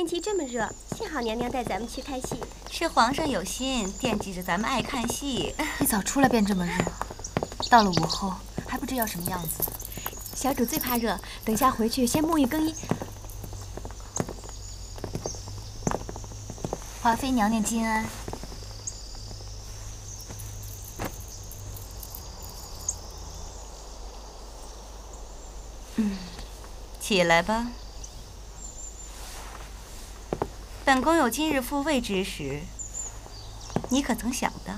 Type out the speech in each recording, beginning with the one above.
天气这么热，幸好娘娘带咱们去看戏。 是皇上有心，惦记着咱们爱看戏。 一早出来便这么热，到了午后还不知要什么样子。 小主最怕热，等下回去先沐浴更衣。 华妃娘娘金安。 起来吧。本宫有今日复位之时，你可曾想到？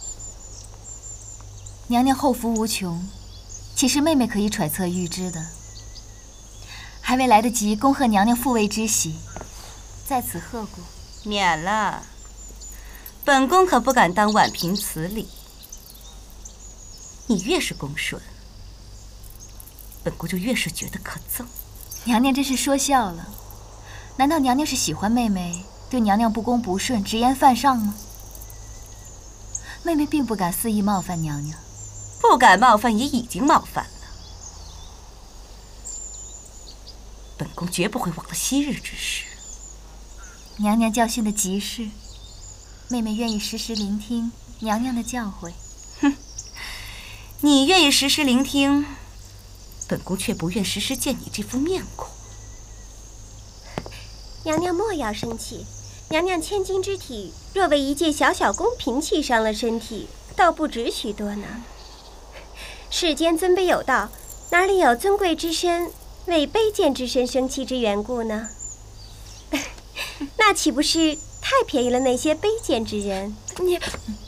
娘娘后福无穷，岂是妹妹可以揣测预知的？还未来得及恭贺娘娘复位之喜，在此贺过。 免了，本宫可不敢当婉嫔辞礼。你越是恭顺，本宫就越是觉得可憎。 娘娘这是说笑了，难道娘娘是喜欢妹妹对娘娘不恭不顺、直言犯上吗？妹妹并不敢肆意冒犯娘娘， 不敢冒犯也已经冒犯了。本宫绝不会忘了昔日之事。 娘娘教训的极是，妹妹愿意时时聆听娘娘的教诲。 哼，你愿意时时聆听。本宫却不愿时时见你这副面孔。 娘娘莫要生气，娘娘千金之体，若为一介小小宫嫔气伤了身体，倒不值许多呢。世间尊卑有道，哪里有尊贵之身为卑贱之身生气之缘故呢？那岂不是太便宜了那些卑贱之人？你，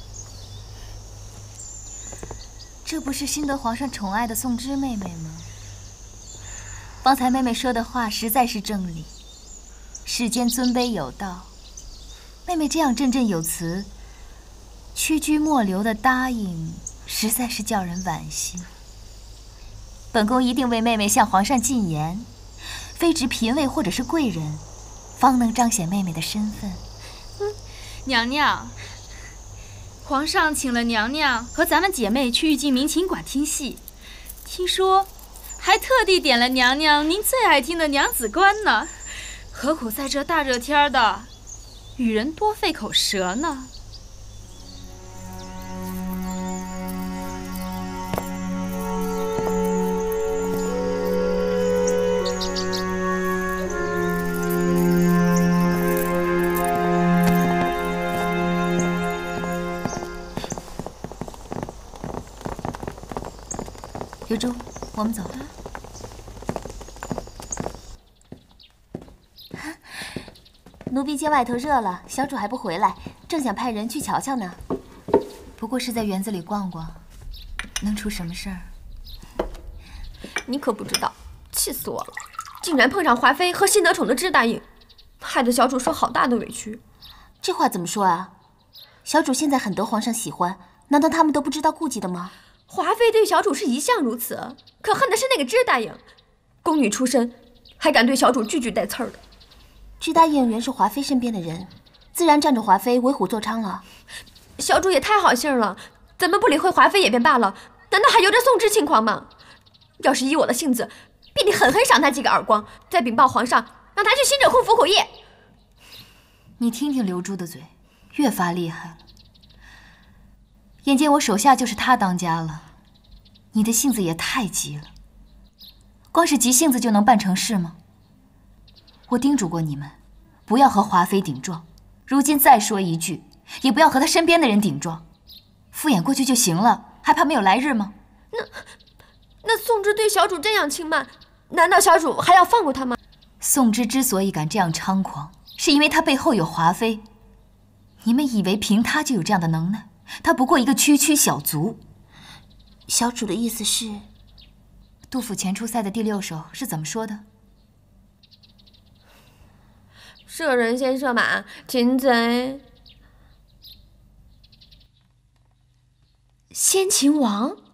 这不是深得皇上宠爱的宋芝妹妹吗？方才妹妹说的话实在是正理，世间尊卑有道。妹妹这样振振有词、屈居莫留的答应，实在是叫人惋惜。本宫一定为妹妹向皇上进言，非值嫔位或者是贵人，方能彰显妹妹的身份。 娘娘，皇上请了娘娘和咱们姐妹去玉镜民琴馆听戏，听说还特地点了娘娘您最爱听的娘子关呢。何苦在这大热天的，与人多费口舌呢？ 刘珠，我们走。奴婢见外头热了，小主还不回来，正想派人去瞧瞧呢。不过是在园子里逛逛，能出什么事儿？ 你可不知道，气死我了！竟然碰上华妃和新得宠的支大印，害得小主受好大的委屈。 这话怎么说啊？小主现在很得皇上喜欢，难道他们都不知道顾忌的吗？ 华妃对小主是一向如此，可恨的是那个支大印，宫女出身，还敢对小主句句带刺儿的。 支大印原是华妃身边的人，自然仗着华妃为虎作伥了。 小主也太好心了，咱们不理会华妃也便罢了，难道还由着宋芝轻狂吗？要是依我的性子，必定狠狠赏他几个耳光，再禀报皇上，让他去新者库服苦役。 你听听刘珠的嘴，越发厉害了。眼见我手下就是他当家了，你的性子也太急了。光是急性子就能办成事吗？我叮嘱过你们，不要和华妃顶撞。如今再说一句，也不要和他身边的人顶撞，敷衍过去就行了，还怕没有来日吗？ 那宋芝对小主这样轻慢，难道小主还要放过他吗？ 宋芝之所以敢这样猖狂，是因为他背后有华妃。你们以为凭他就有这样的能耐？他不过一个区区小卒。小主的意思是，杜甫前出塞的第6首是怎么说的？ 射人先射马，擒贼先擒王。